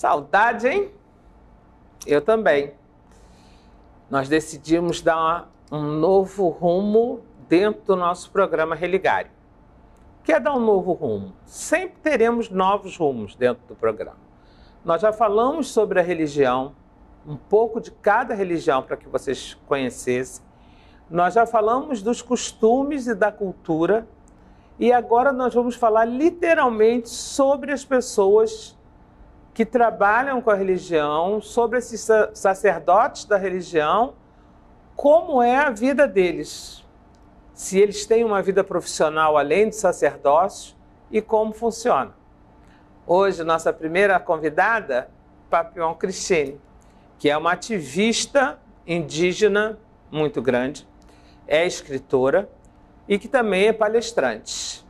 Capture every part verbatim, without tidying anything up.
Saudade, hein? Eu também. Nós decidimos dar um novo rumo dentro do nosso programa Religare. Quer dar um novo rumo? Sempre teremos novos rumos dentro do programa. Nós já falamos sobre a religião, um pouco de cada religião para que vocês conhecessem. Nós já falamos dos costumes e da cultura. E agora nós vamos falar literalmente sobre as pessoas que trabalham com a religião, sobre esses sacerdotes da religião, como é a vida deles. Se eles têm uma vida profissional além de sacerdócio e como funciona. Hoje, nossa primeira convidada, Papillon Cristine, que é uma ativista indígena muito grande, é escritora e que também é palestrante.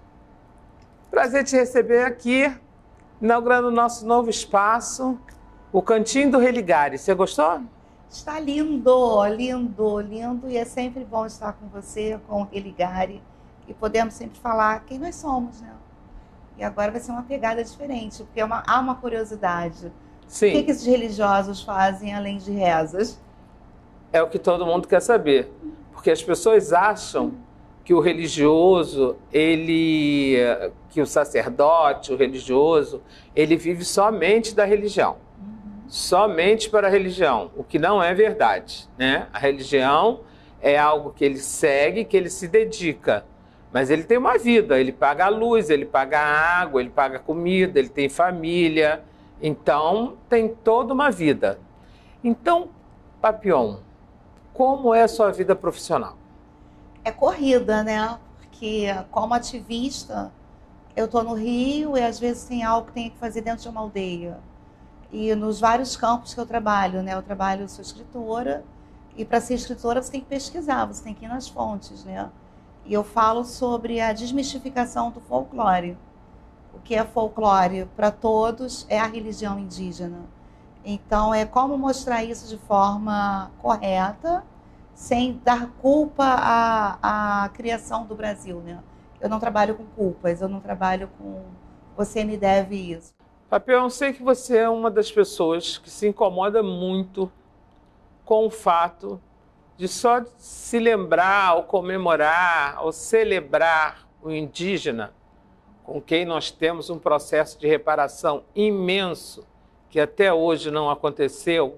Prazer te receber aqui, inaugurando o nosso novo espaço, o Cantinho do Religare. Você gostou? Está lindo, lindo, lindo, e é sempre bom estar com você, com o Religare, e podemos sempre falar quem nós somos, né? E agora vai ser uma pegada diferente, porque é uma, há uma curiosidade. Sim. O que, que esses religiosos fazem além de rezas? É o que todo mundo quer saber, porque as pessoas acham que o religioso, ele, que o sacerdote, o religioso, ele vive somente da religião. Somente para a religião, o que não é verdade, né? A religião é algo que ele segue, que ele se dedica, mas ele tem uma vida, ele paga a luz, ele paga a água, ele paga a comida, ele tem família, então tem toda uma vida. Então, Papillon, como é a sua vida profissional? É corrida, né? Porque como ativista, eu estou no Rio e às vezes tem algo que tem que fazer dentro de uma aldeia. E nos vários campos que eu trabalho, né? Eu trabalho, eu sou escritora, e para ser escritora você tem que pesquisar, você tem que ir nas fontes, né? E eu falo sobre a desmistificação do folclore. O que é folclore para todos é a religião indígena. Então é como mostrar isso de forma correta, sem dar culpa à, à criação do Brasil, né? Eu não trabalho com culpas, eu não trabalho com você me deve isso. Papillon, eu sei que você é uma das pessoas que se incomoda muito com o fato de só se lembrar, ou comemorar, ou celebrar o indígena, com quem nós temos um processo de reparação imenso, que até hoje não aconteceu,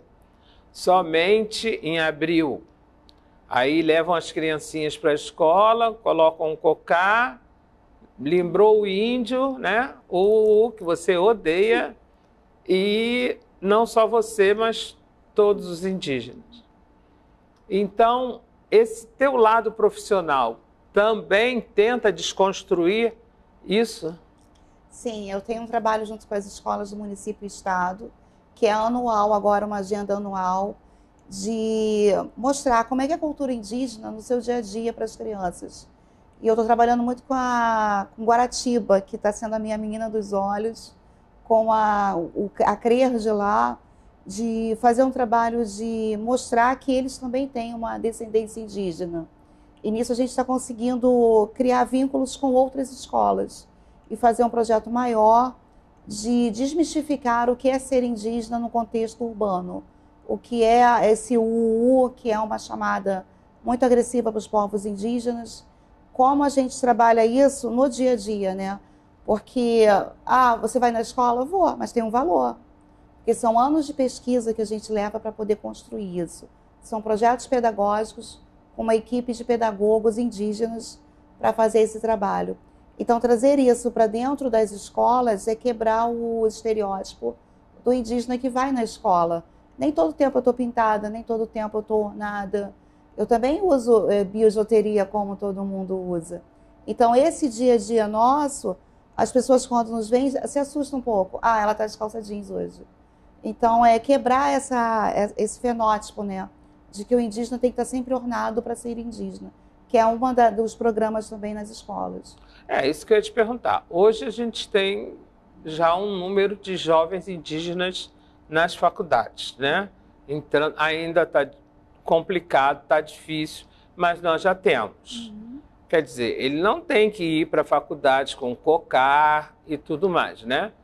somente em abril. Aí levam as criancinhas para a escola, colocam um cocá, lembrou o índio, né? O que você odeia, e não só você, mas todos os indígenas. Então, esse teu lado profissional também tenta desconstruir isso? Sim, eu tenho um trabalho junto com as escolas do município e estado, que é anual, agora uma agenda anual, de mostrar como é que é a cultura indígena no seu dia a dia para as crianças. E eu estou trabalhando muito com a com Guaratiba, que está sendo a minha menina dos olhos, com a, o, a Crerge lá, de fazer um trabalho de mostrar que eles também têm uma descendência indígena. E nisso a gente está conseguindo criar vínculos com outras escolas e fazer um projeto maior de desmistificar o que é ser indígena no contexto urbano. O que é esse U U, que é uma chamada muito agressiva para os povos indígenas, como a gente trabalha isso no dia a dia, né? Porque, ah, você vai na escola? Vou, mas tem um valor. Porque são anos de pesquisa que a gente leva para poder construir isso. São projetos pedagógicos com uma equipe de pedagogos indígenas para fazer esse trabalho. Então, trazer isso para dentro das escolas é quebrar o estereótipo do indígena que vai na escola. Nem todo tempo eu estou pintada, nem todo tempo eu estou nada. Eu também uso é, biojuteria como todo mundo usa. Então, esse dia a dia nosso, as pessoas quando nos veem se assustam um pouco. Ah, ela está de calça jeans hoje. Então, é quebrar essa, esse fenótipo, né? De que o indígena tem que estar sempre ornado para ser indígena, que é um dos programas também nas escolas. É, isso que eu ia te perguntar. Hoje a gente tem já um número de jovens indígenas nas faculdades, né? Entrando, ainda está complicado, está difícil, mas nós já temos. Uhum. Quer dizer, ele não tem que ir para a faculdade com cocar e tudo mais, né?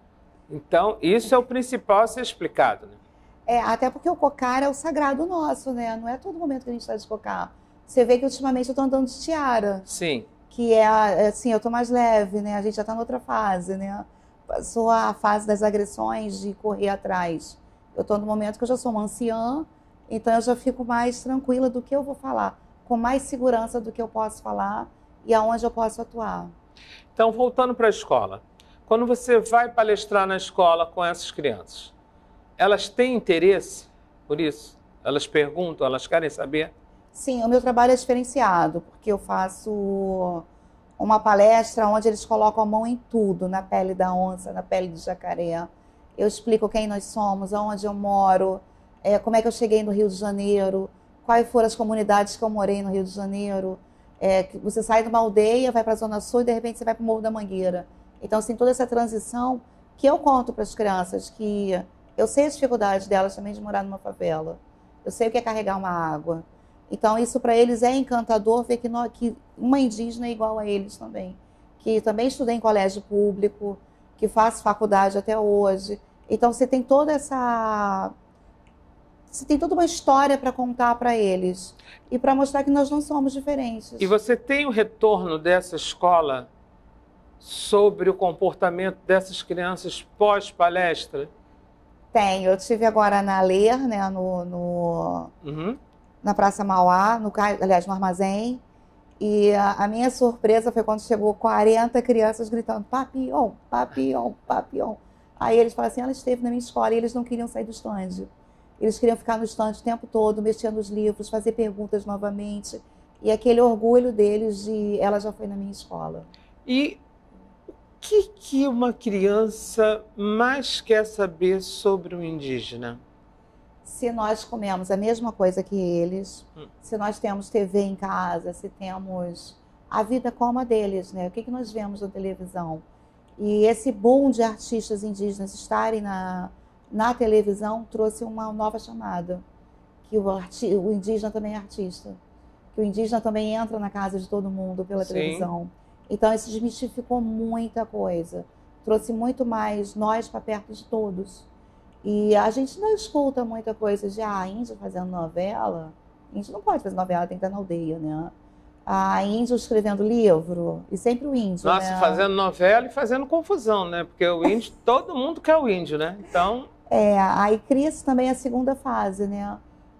Então, isso é o principal a ser explicado, né? É, até porque o cocar é o sagrado nosso, né? Não é todo momento que a gente está de cocar. Você vê que ultimamente eu estou andando de tiara. Sim. Que é, assim, eu estou mais leve, né? A gente já está em outra fase, né? Passou a fase das agressões, de correr atrás. Eu estou no momento que eu já sou uma anciã, então eu já fico mais tranquila do que eu vou falar, com mais segurança do que eu posso falar e aonde eu posso atuar. Então, voltando para a escola. Quando você vai palestrar na escola com essas crianças, elas têm interesse por isso? Elas perguntam, elas querem saber? Sim, o meu trabalho é diferenciado, porque eu faço uma palestra onde eles colocam a mão em tudo, na pele da onça, na pele do jacaré. Eu explico quem nós somos, aonde eu moro, é, como é que eu cheguei no Rio de Janeiro, quais foram as comunidades que eu morei no Rio de Janeiro. É, que você sai de uma aldeia, vai para a Zona Sul e de repente você vai para o Morro da Mangueira. Então, assim, toda essa transição que eu conto para as crianças, que eu sei as dificuldades delas também de morar numa favela. Eu sei o que é carregar uma água. Então, isso para eles é encantador ver que, nós, que uma indígena é igual a eles também. Que também estudei em colégio público, que faço faculdade até hoje. Então, você tem toda essa... Você tem toda uma história para contar para eles. E para mostrar que nós não somos diferentes. E você tem o retorno dessa escola sobre o comportamento dessas crianças pós-palestra? Tenho. Eu estive agora na Ler, né, no... no... Uhum. na Praça Mauá, no, aliás, no armazém. E a, a minha surpresa foi quando chegou quarenta crianças gritando Papillon, Papillon, Papillon. Aí eles falaram assim, ela esteve na minha escola e eles não queriam sair do stand. Eles queriam ficar no stand o tempo todo, mexendo nos livros, fazer perguntas novamente. E aquele orgulho deles de ela já foi na minha escola. E o que, que uma criança mais quer saber sobre o indígena? Se nós comemos a mesma coisa que eles, hum. se nós temos T V em casa, se temos a vida como a deles, né? O que, que nós vemos na televisão? E esse boom de artistas indígenas estarem na, na televisão trouxe uma nova chamada, que o, arti o indígena também é artista, que o indígena também entra na casa de todo mundo pela Sim. televisão. Então isso desmistificou muita coisa, trouxe muito mais nós para perto de todos. E a gente não escuta muita coisa de, ah, índio fazendo novela. Índio não pode fazer novela, tem que estar na aldeia, né? Ah, índio escrevendo livro, e sempre o índio, Nossa, né? fazendo novela e fazendo confusão, né? Porque o índio, todo mundo quer o índio, né? Então... É, aí cria-se também a segunda fase, né?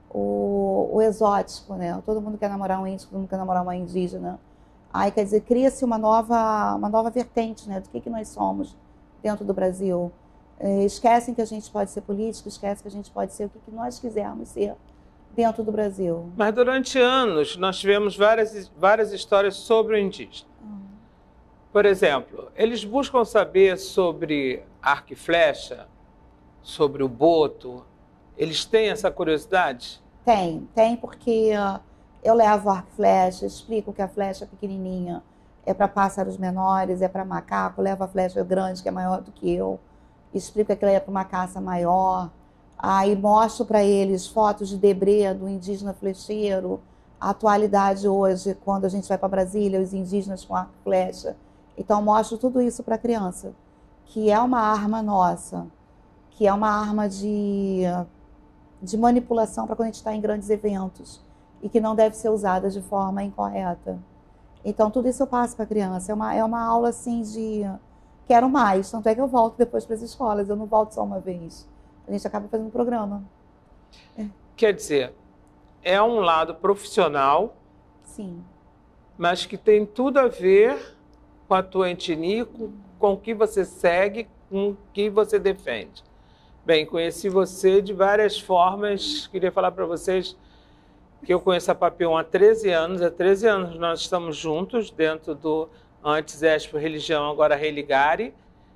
O, o exótico, né? Todo mundo quer namorar um índio, todo mundo quer namorar uma indígena. Aí, quer dizer, cria-se uma nova, uma nova vertente, né? Do que, que nós somos dentro do Brasil. Esquecem que a gente pode ser político, esquecem que a gente pode ser o que nós quisermos ser dentro do Brasil. Mas durante anos nós tivemos várias, várias histórias sobre o indígena. Hum. Por exemplo, eles buscam saber sobre arco e flecha, sobre o boto. Eles têm essa curiosidade? Tem, tem porque uh, eu levo arco e flecha, explico que a flecha pequenininha é para pássaros menores, é para macaco, levo a flecha grande que é maior do que eu. Explico que aquilo é para uma caça maior, aí mostro para eles fotos de debré do indígena flecheiro, a atualidade hoje, quando a gente vai para Brasília, os indígenas com arco e flecha. Então, mostro tudo isso para a criança, que é uma arma nossa, que é uma arma de, de manipulação para quando a gente está em grandes eventos e que não deve ser usada de forma incorreta. Então, tudo isso eu passo para a criança. É uma, é uma aula assim de... Quero mais, tanto é que eu volto depois para as escolas, eu não volto só uma vez. A gente acaba fazendo um programa. É. Quer dizer, é um lado profissional, Sim. mas que tem tudo a ver com a tua etnia, com, com o que você segue, com o que você defende. Bem, conheci você de várias formas, queria falar para vocês que eu conheço a Papillon há treze anos, há treze anos nós estamos juntos dentro do... Antes Expo Religião, agora Religare.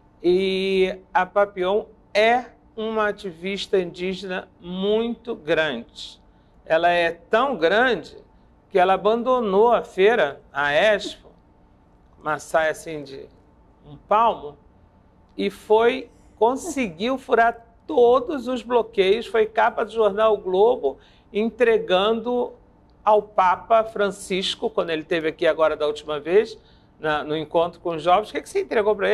E a Papillon é uma ativista indígena muito grande. Ela é tão grande que ela abandonou a feira, a Expo, uma saia assim de um palmo, e foi, conseguiu furar todos os bloqueios, foi capa do jornal o Globo, entregando ao Papa Francisco, quando ele esteve aqui agora da última vez, Na, no encontro com os jovens. O que, que você entregou para ele?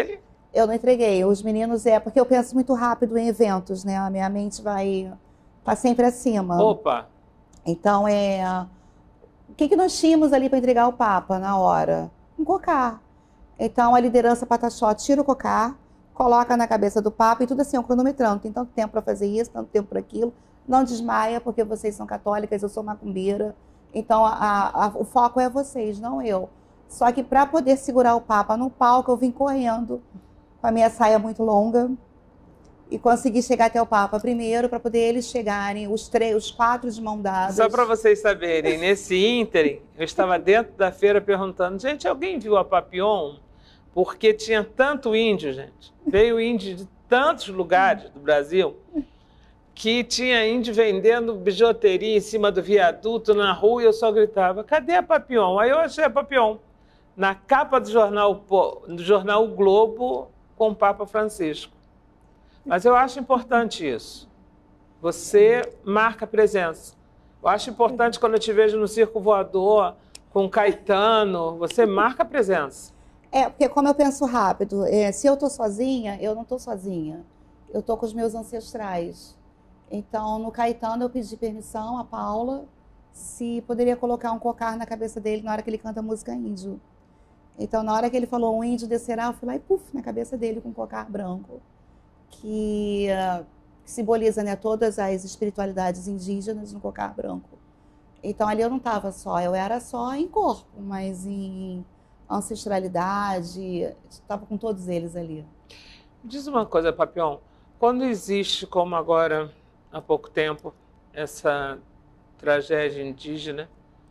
Eu não entreguei. Os meninos é porque eu penso muito rápido em eventos, né? A minha mente vai tá sempre acima. Opa! Então é o que que nós tínhamos ali para entregar ao Papa na hora? Um cocar. Então a liderança Pataxó tira o cocar, coloca na cabeça do Papa e tudo assim, ó, cronometrando. Tem tanto tempo para fazer isso, tanto tempo para aquilo. Não desmaia porque vocês são católicas, eu sou macumbeira. Então a, a, o foco é vocês, não eu. Só que para poder segurar o Papa no palco, eu vim correndo com a minha saia muito longa e consegui chegar até o Papa primeiro para poder eles chegarem, os três, os quatro de mão dadas. Só para vocês saberem, nesse ínterim, eu estava dentro da feira perguntando, gente, alguém viu a Papillon? Porque tinha tanto índio, gente. Veio índio de tantos lugares do Brasil que tinha índio vendendo bijuteria em cima do viaduto, na rua, e eu só gritava, cadê a Papillon? Aí eu achei a Papillon na capa do jornal, do jornal O Globo, com o Papa Francisco. Mas eu acho importante isso. Você marca presença. Eu acho importante quando eu te vejo no Circo Voador, com Caetano, você marca presença. É, porque como eu penso rápido, é, se eu estou sozinha, eu não estou sozinha. Eu estou com os meus ancestrais. Então, no Caetano, eu pedi permissão à Paula se poderia colocar um cocar na cabeça dele na hora que ele canta música índio. Então, na hora que ele falou um índio descerá, eu fui lá e puf, na cabeça dele com um cocar branco, que uh, simboliza, né, todas as espiritualidades indígenas no cocar branco. Então, ali eu não estava só, eu era só em corpo, mas em ancestralidade, estava com todos eles ali. Diz uma coisa, Papillon, quando existe, como agora, há pouco tempo, essa tragédia indígena,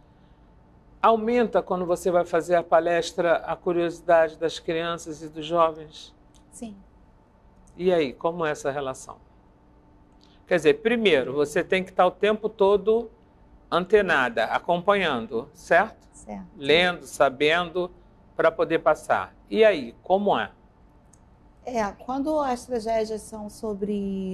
aumenta quando você vai fazer a palestra a curiosidade das crianças e dos jovens? Sim. E aí, como é essa relação? Quer dizer, primeiro, você tem que estar o tempo todo antenada, acompanhando, certo? Certo. Lendo, sabendo, para poder passar. E aí, como é? É, quando as tragédias são sobre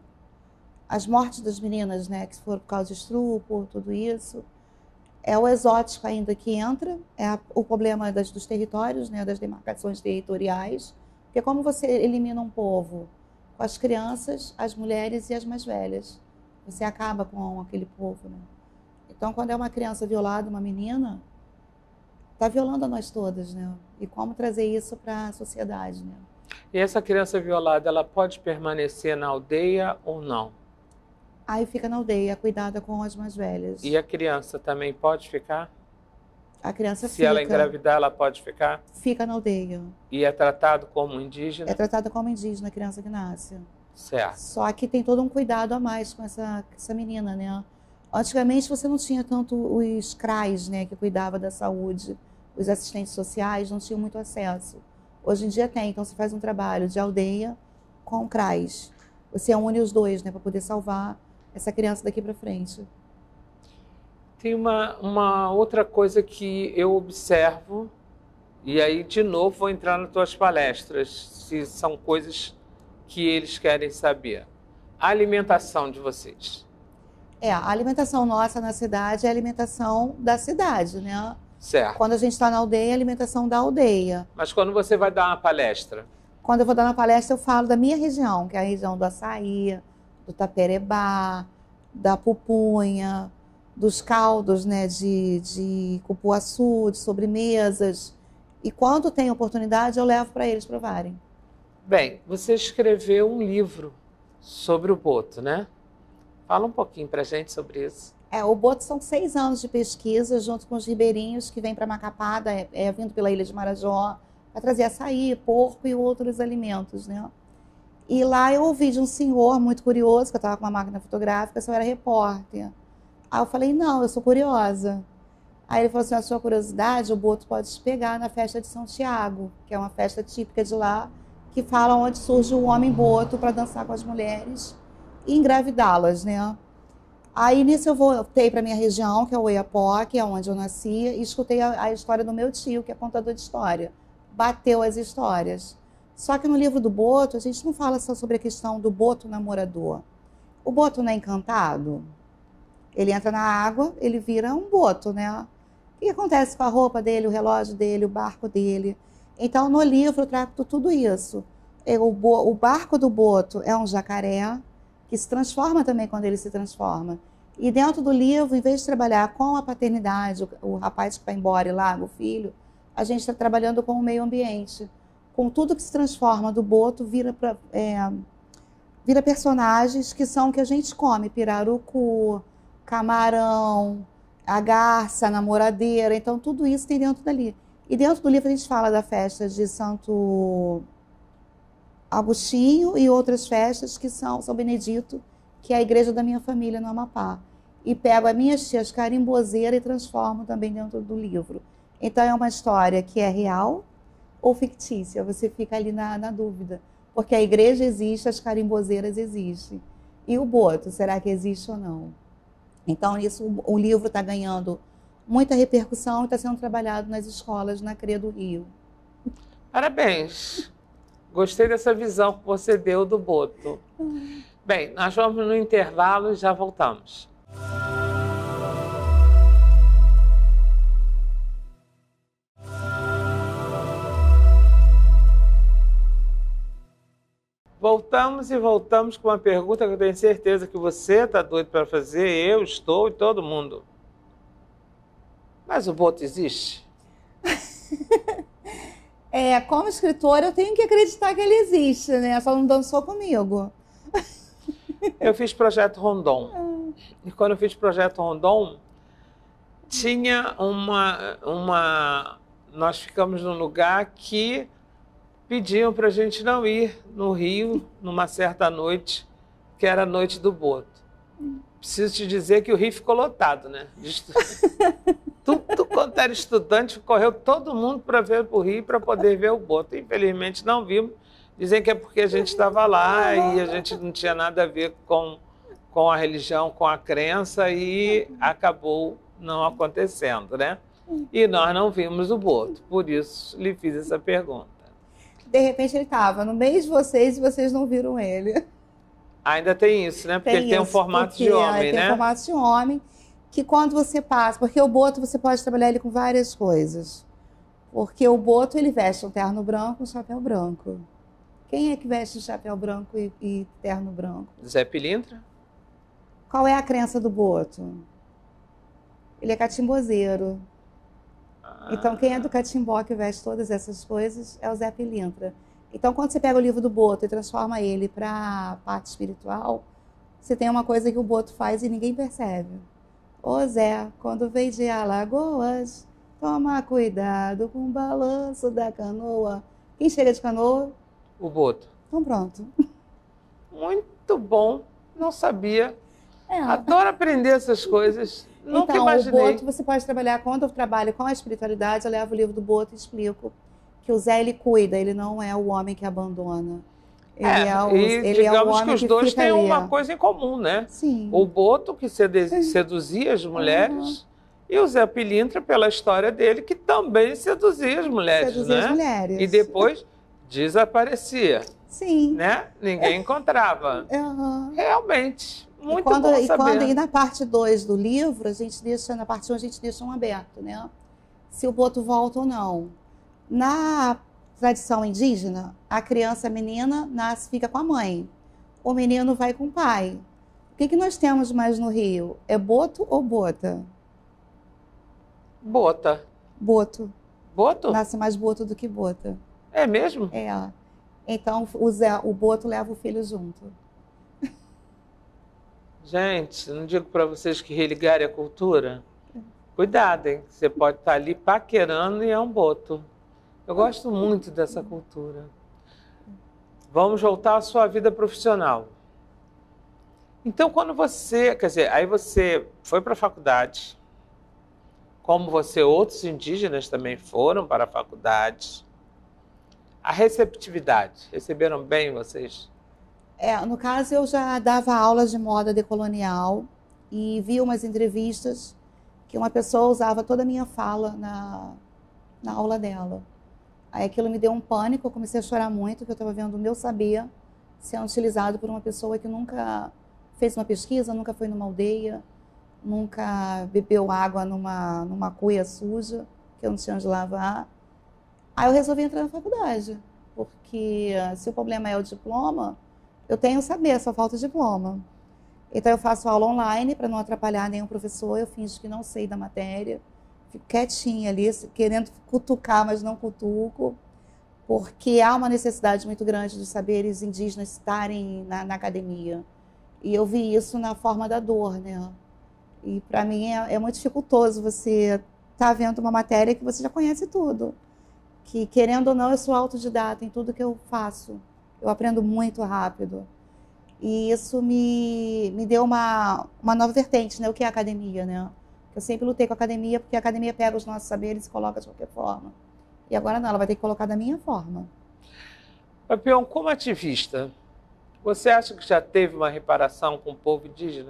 as mortes das meninas, né, que foram por causa de estupro, tudo isso, é o exótico ainda que entra, é a, o problema das, dos territórios, né, das demarcações territoriais, porque como você elimina um povo com as crianças, as mulheres e as mais velhas, você acaba com aquele povo, né? Então, quando é uma criança violada, uma menina, está violando a nós todas, né? E como trazer isso para a sociedade, né? E essa criança violada, ela pode permanecer na aldeia ou não? Aí fica na aldeia, cuidada com as mais velhas. E a criança também pode ficar? A criança Se fica. Se ela engravidar, ela pode ficar? Fica na aldeia. E é tratado como indígena? É tratada como indígena a criança que nasce. Certo. Só que tem todo um cuidado a mais com essa, essa menina, né? Antigamente você não tinha tanto os C R A S, né, que cuidava da saúde. Os assistentes sociais não tinham muito acesso. Hoje em dia tem, então você faz um trabalho de aldeia com o C R A S. Você une os dois, né, para poder salvar essa criança daqui para frente. Tem uma, uma outra coisa que eu observo, e aí de novo vou entrar nas tuas palestras, se são coisas que eles querem saber. A alimentação de vocês. É, a alimentação nossa na cidade é a alimentação da cidade, né? Certo. Quando a gente está na aldeia, é a alimentação da aldeia. Mas quando você vai dar uma palestra? Quando eu vou dar uma palestra, eu falo da minha região, que é a região do açaí, do taperebá, da pupunha, dos caldos, né, de, de cupuaçu, de sobremesas. E quando tem oportunidade, eu levo para eles provarem. Bem, você escreveu um livro sobre o boto, né? Fala um pouquinho para a gente sobre isso. É, o boto são seis anos de pesquisa, junto com os ribeirinhos que vêm para Macapada, é, é, vindo pela Ilha de Marajó, para trazer açaí, porco e outros alimentos, né? E lá eu ouvi de um senhor muito curioso, que eu estava com uma máquina fotográfica, se eu era repórter. Aí eu falei, não, eu sou curiosa. Aí ele falou assim, a sua curiosidade, o boto pode te pegar na festa de São Tiago, que é uma festa típica de lá, que fala onde surge o homem boto para dançar com as mulheres e engravidá-las, né? Aí nisso eu voltei para minha região, que é o Oiapoque, é onde eu nasci, e escutei a, a história do meu tio, que é contador de história. Bateu as histórias. Só que no livro do boto, a gente não fala só sobre a questão do boto namorador. O boto não é encantado? Ele entra na água, ele vira um boto, né? O que acontece com a roupa dele, o relógio dele, o barco dele? Então, no livro, eu trato tudo isso. É, o, bo, o barco do boto é um jacaré, que se transforma também quando ele se transforma. E dentro do livro, em vez de trabalhar com a paternidade, o, o rapaz que vai embora e larga o filho, a gente está trabalhando com o meio ambiente. Com tudo que se transforma do boto, vira, pra, é, vira personagens que são que a gente come. Pirarucu, camarão, a garça, a namoradeira. Então, tudo isso tem dentro dali. E dentro do livro a gente fala da festa de Santo Agostinho e outras festas que são São Benedito, que é a igreja da minha família no Amapá. E pego as minhas tias carimbozeiras e transformo também dentro do livro. Então é uma história que é real ou fictícia, você fica ali na, na dúvida. Porque a igreja existe, as carimbozeiras existem. E o boto, será que existe ou não? Então isso, o livro está ganhando muita repercussão e está sendo trabalhado nas escolas na C R E do Rio. Parabéns! Gostei dessa visão que você deu do boto. Bem, nós vamos no intervalo e já voltamos. Voltamos e voltamos com uma pergunta que eu tenho certeza que você está doido para fazer, eu estou e todo mundo. Mas o boto existe? É, como escritora, eu tenho que acreditar que ele existe, né? Só não dançou comigo. Eu fiz Projeto Rondon. E quando eu fiz Projeto Rondon, tinha uma, uma... Nós ficamos num lugar que pediam para a gente não ir no Rio numa certa noite, que era a noite do boto. Preciso te dizer que o Rio ficou lotado, né? Estu... Tudo quanto era estudante, correu todo mundo para ver o Rio para poder ver o boto. Infelizmente não vimos. Dizem que é porque a gente estava lá e a gente não tinha nada a ver com, com a religião, com a crença, e acabou não acontecendo, né? E nós não vimos o boto, por isso lhe fiz essa pergunta. De repente ele estava no meio de vocês e vocês não viram ele. Ainda tem isso, né? Porque tem ele tem um formato de homem, ele né? Tem um formato de homem, que quando você passa... Porque o boto você pode trabalhar ele com várias coisas. Porque o boto ele veste um terno branco, um chapéu branco. Quem é que veste chapéu branco e, e terno branco? Zé Pilintra. Qual é a crença do boto? Ele é catimbozeiro. Ah. Então, quem é do catimbó que veste todas essas coisas é o Zé Pilintra. Então, quando você pega o livro do boto e transforma ele para a parte espiritual, você tem uma coisa que o boto faz e ninguém percebe. Ô Zé, quando vem de Alagoas, toma cuidado com o balanço da canoa. Quem chega de canoa? O boto. Então pronto. Muito bom. Não sabia. É. Adoro aprender essas coisas. Nunca então, imaginei. O boto você pode trabalhar, quando eu trabalho com a espiritualidade, eu levo o livro do boto e explico que o Zé, ele cuida, ele não é o homem que abandona. Ele é, é o, e ele digamos é o homem que os que dois têm ali. uma coisa em comum, né? Sim. O boto, que seduzia as mulheres, uhum. e o Zé Pilintra, pela história dele, que também seduzia as mulheres, seduzia né? as mulheres. E depois desaparecia. Sim. Né? Ninguém encontrava. Uhum. Realmente. Muito e quando, bom e saber. quando e na parte dois do livro, a gente deixa, na parte um a gente deixa um aberto, né? Se o boto volta ou não. Na tradição indígena, a criança menina nasce, fica com a mãe. O menino vai com o pai. O que, que nós temos mais no Rio? É boto ou bota? Bota. Boto. Boto? Nasce mais boto do que bota. É mesmo? É. Então o, Zé, o boto leva o filho junto. Gente, não digo para vocês que religar é cultura? Cuidado, hein? Você pode estar ali paquerando e é um boto. Eu gosto muito dessa cultura. Vamos voltar à sua vida profissional. Então, quando você... Quer dizer, aí você foi para a faculdade, como você, outros indígenas também foram para a faculdade. A receptividade, receberam bem vocês? É, no caso, eu já dava aulas de moda decolonial e vi umas entrevistas que uma pessoa usava toda a minha fala na, na aula dela. Aí aquilo me deu um pânico, eu comecei a chorar muito, porque eu estava vendo o meu saber sendo utilizado por uma pessoa que nunca fez uma pesquisa, nunca foi numa aldeia, nunca bebeu água numa, numa cuia suja, que eu não tinha onde lavar. Aí eu resolvi entrar na faculdade. porque se o problema é o diploma, eu tenho saber, só falta o diploma. Então eu faço aula online para não atrapalhar nenhum professor, eu finjo que não sei da matéria, fico quietinha ali, querendo cutucar, mas não cutuco, porque há uma necessidade muito grande dos saberes indígenas estarem na, na academia. E eu vi isso na forma da dor, né? E para mim é, é muito dificultoso você estar vendo uma matéria que você já conhece tudo. Que, querendo ou não, eu sou autodidata em tudo que eu faço. Eu aprendo muito rápido. E isso me, me deu uma, uma nova vertente, né? O que é a academia, né? Eu sempre lutei com a academia, porque a academia pega os nossos saberes e coloca de qualquer forma. E agora não, ela vai ter que colocar da minha forma. Papião, como ativista, você acha que já teve uma reparação com o povo indígena?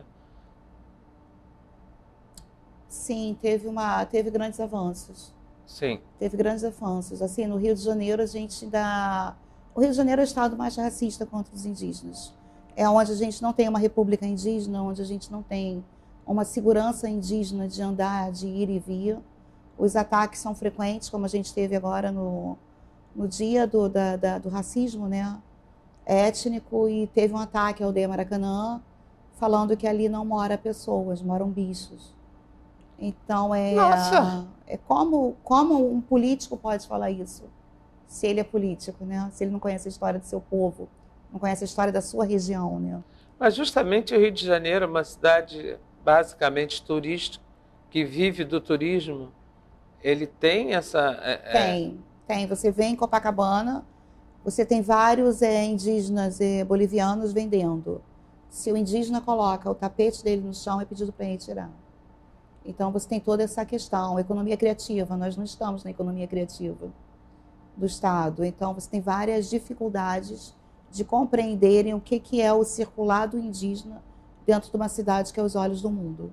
Sim, teve, uma, teve grandes avanços. Sim. Teve grandes avanços. Assim, no Rio de Janeiro, a gente ainda... O Rio de Janeiro é o estado mais racista contra os indígenas. É onde a gente não tem uma república indígena, onde a gente não tem uma segurança indígena de andar, de ir e vir. Os ataques são frequentes, como a gente teve agora no, no dia do, da, da, do racismo, né? Étnico, e teve um ataque à aldeia Maracanã, falando que ali não mora pessoas, moram bichos. Então, é, Nossa. é como, como um político pode falar isso, se ele é político, né? Se ele não conhece a história do seu povo, não conhece a história da sua região, né? Mas justamente o Rio de Janeiro é uma cidade basicamente turística, que vive do turismo. Ele tem essa... É, tem, é... tem. Você vem em Copacabana, você tem vários é, indígenas é, bolivianos vendendo. Se o indígena coloca o tapete dele no chão, é pedido para ele tirar. Então, você tem toda essa questão. Economia criativa, nós não estamos na economia criativa do Estado. Então, você tem várias dificuldades de compreenderem o que, que é o circulado indígena dentro de uma cidade que é os olhos do mundo.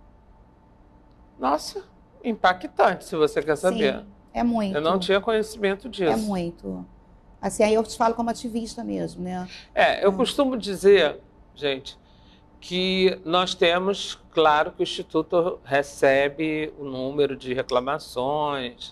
Nossa, impactante, se você quer saber. Sim, é muito. Eu não tinha conhecimento disso. É muito. Assim, aí eu te falo como ativista mesmo, né? É, eu é. costumo dizer, gente, que nós temos, claro que o Instituto recebe o número de reclamações,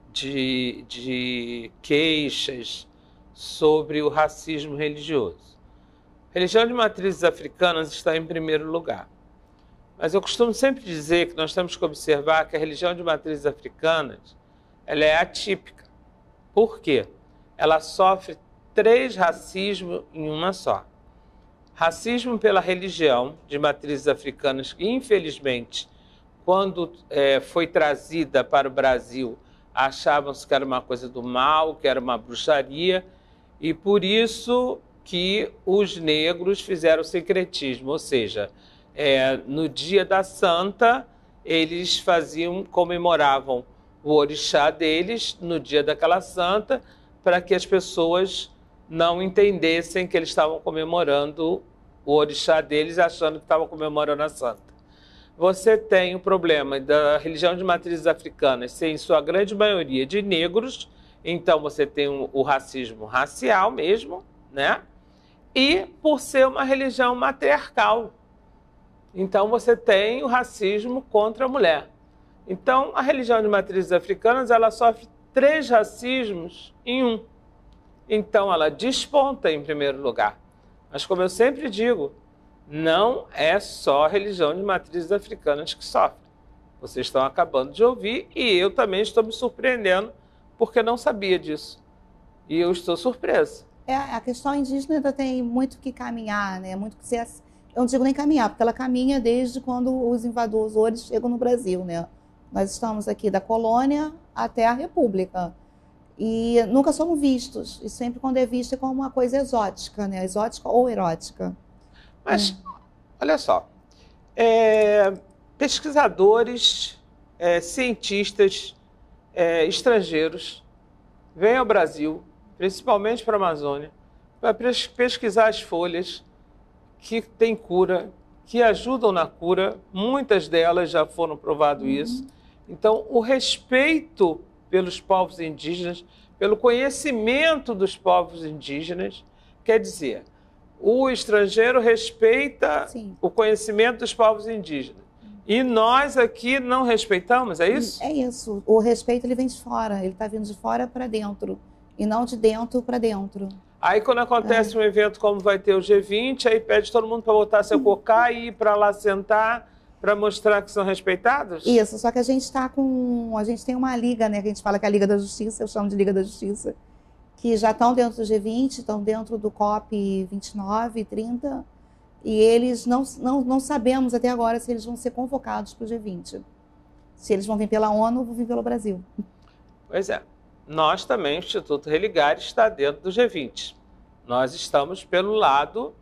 de, de queixas sobre o racismo religioso. A religião de matrizes africanas está em primeiro lugar. Mas eu costumo sempre dizer que nós temos que observar que a religião de matrizes africanas ela é atípica. Por quê? Ela sofre três racismos em uma só. Racismo pela religião de matrizes africanas, que infelizmente, quando é, foi trazida para o Brasil, achavam-se que era uma coisa do mal, que era uma bruxaria, e por isso que os negros fizeram o sincretismo, ou seja, é, no dia da Santa, eles faziam, comemoravam o orixá deles no dia daquela Santa, para que as pessoas não entendessem que eles estavam comemorando o orixá deles, achando que estavam comemorando a Santa. Você tem o problema da religião de matrizes africanas ser, em sua grande maioria, de negros, então você tem o, o racismo racial mesmo, né? E por ser uma religião matriarcal. Então você tem o racismo contra a mulher. Então a religião de matrizes africanas, ela sofre três racismos em um. Então ela desponta em primeiro lugar. Mas como eu sempre digo, não é só a religião de matrizes africanas que sofre. Vocês estão acabando de ouvir e eu também estou me surpreendendo porque não sabia disso. E eu estou surpresa. É, a questão indígena ainda tem muito que caminhar, né? Muito que ser, eu não digo nem caminhar, porque ela caminha desde quando os invasores chegam no Brasil, né? Nós estamos aqui da colônia até a República. E nunca somos vistos. E sempre quando é visto é como uma coisa exótica, né? Exótica ou erótica. Mas, hum. olha só, é, pesquisadores, é, cientistas é, estrangeiros vêm ao Brasil, principalmente para a Amazônia, para pesquisar as folhas que têm cura, que ajudam na cura. Muitas delas já foram provado uhum. isso. Então, o respeito pelos povos indígenas, pelo conhecimento dos povos indígenas, quer dizer, o estrangeiro respeita Sim. o conhecimento dos povos indígenas. E nós aqui não respeitamos, é isso? É isso. O respeito ele vem de fora, ele está vindo de fora para dentro. e não de dentro para dentro. Aí quando acontece é. um evento como vai ter o G vinte, aí pede todo mundo para botar seu cocá e ir para lá sentar para mostrar que são respeitados? Isso, só que a gente está com... A gente tem uma liga, né? Que a gente fala que é a Liga da Justiça, eu chamo de Liga da Justiça, que já estão dentro do G vinte, estão dentro do COP vinte e nove e trinta, e eles não, não, não sabemos até agora se eles vão ser convocados para o G vinte. Se eles vão vir pela ONU ou vão vir pelo Brasil. Pois é. Nós também, o Instituto Religare, está dentro do G vinte. Nós estamos pelo lado...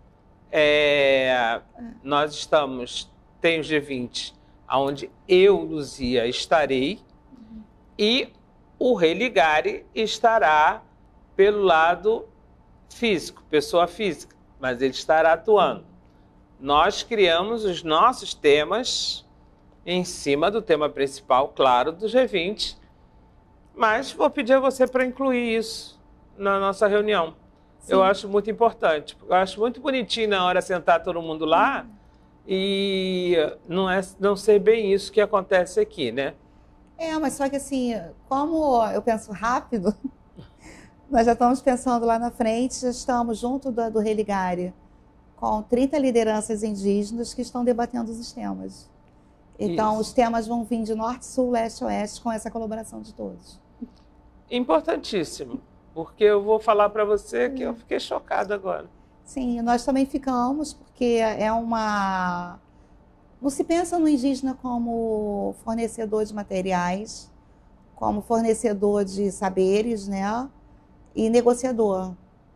É, nós estamos... Tem o G vinte, onde eu, Luzia, estarei, uhum. e o Religare estará pelo lado físico, pessoa física, mas ele estará atuando. Nós criamos os nossos temas em cima do tema principal, claro, do G vinte, mas vou pedir a você para incluir isso na nossa reunião. Sim. Eu acho muito importante. Eu acho muito bonitinho na hora de sentar todo mundo lá, uhum. e não, é, não ser bem isso que acontece aqui, né? É, mas só que assim, como eu penso rápido, nós já estamos pensando lá na frente, já estamos junto do, do Religare, com trinta lideranças indígenas que estão debatendo os temas. Então, isso. Os temas vão vir de norte, sul, leste, oeste, com essa colaboração de todos. Importantíssimo, porque eu vou falar para você que eu fiquei chocada agora. Sim, nós também ficamos, porque é uma... Não se pensa no indígena como fornecedor de materiais, como fornecedor de saberes, né? E negociador.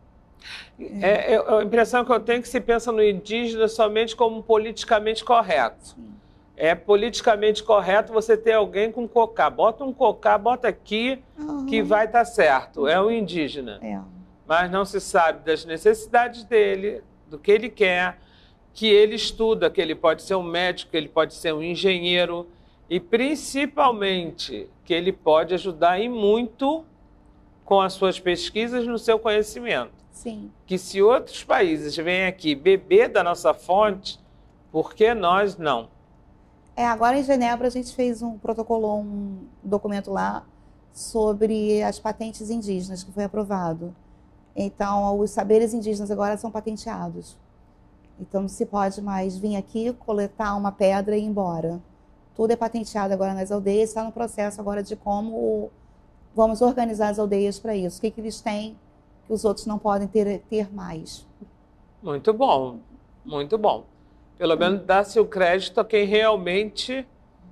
É, é, a impressão que eu tenho é que se pensa no indígena somente como politicamente correto. Sim. É politicamente correto você ter alguém com cocá. Bota um cocá, bota aqui, uhum. que vai estar certo. É o indígena. É. Mas não se sabe das necessidades dele, do que ele quer, que ele estuda, que ele pode ser um médico, que ele pode ser um engenheiro e, principalmente, que ele pode ajudar em muito com as suas pesquisas no seu conhecimento. Sim. Que se outros países vêm aqui beber da nossa fonte, por que nós não? É, agora em Genebra a gente fez um protocolo, um documento lá sobre as patentes indígenas, que foi aprovado. Então, os saberes indígenas agora são patenteados. Então, não se pode mais vir aqui, coletar uma pedra e ir embora. Tudo é patenteado agora nas aldeias, está no processo agora de como vamos organizar as aldeias para isso. O que, que eles têm que os outros não podem ter, ter mais. Muito bom, muito bom. Pelo menos dá-se o crédito a quem realmente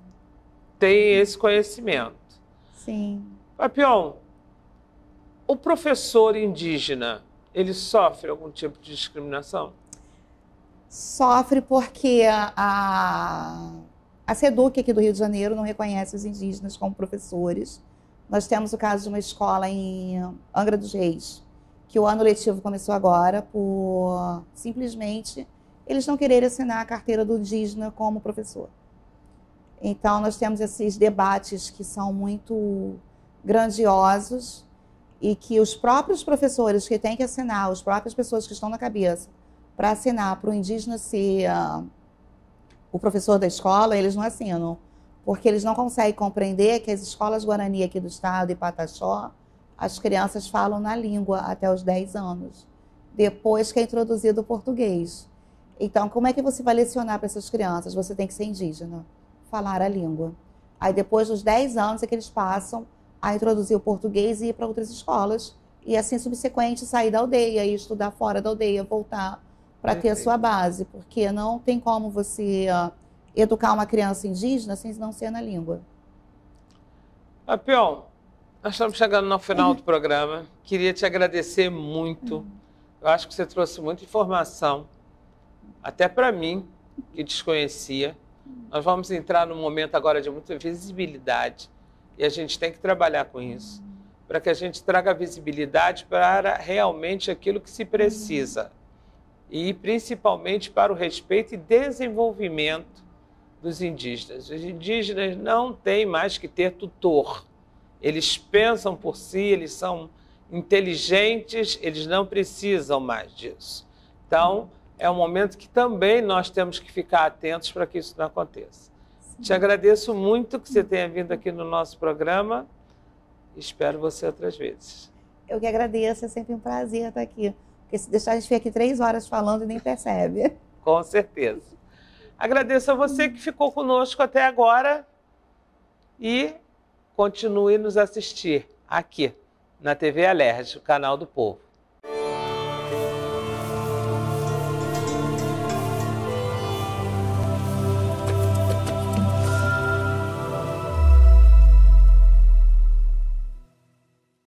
tem esse conhecimento. Sim. Papião, o professor indígena, ele sofre algum tipo de discriminação? Sofre porque a, a, a SEDUC aqui do Rio de Janeiro não reconhece os indígenas como professores. Nós temos o caso de uma escola em Angra dos Reis, que o ano letivo começou agora por simplesmente eles não quererem assinar a carteira do indígena como professor. Então, nós temos esses debates que são muito grandiosos e que os próprios professores que têm que assinar, as próprias pessoas que estão na cabeça, para assinar para o indígena ser uh, o professor da escola, eles não assinam, porque eles não conseguem compreender que as escolas Guarani aqui do estado e Pataxó, as crianças falam na língua até os dez anos, depois que é introduzido o português. Então, como é que você vai lecionar para essas crianças? Você tem que ser indígena, falar a língua. Aí, depois dos dez anos, é que eles passam a introduzir o português e ir para outras escolas. E, assim, subsequente, sair da aldeia e estudar fora da aldeia, voltar para ter a sua base. Porque não tem como você uh, educar uma criança indígena sem não ser na língua. Papião, nós estamos chegando no final do programa. Queria te agradecer muito. Eu acho que você trouxe muita informação. Até para mim, que desconhecia. Nós vamos entrar num momento agora de muita visibilidade e a gente tem que trabalhar com isso, para que a gente traga visibilidade para realmente aquilo que se precisa e principalmente para o respeito e desenvolvimento dos indígenas. Os indígenas não têm mais que ter tutor. Eles pensam por si, eles são inteligentes, eles não precisam mais disso. Então, é um momento que também nós temos que ficar atentos para que isso não aconteça. Sim. Te agradeço muito que você tenha vindo aqui no nosso programa. Espero você outras vezes. Eu que agradeço, é sempre um prazer estar aqui. Porque se deixar a gente ficar aqui três horas falando e nem percebe. Com certeza. Agradeço a você que ficou conosco até agora e continue nos assistir aqui na T V Alerj, o canal do povo.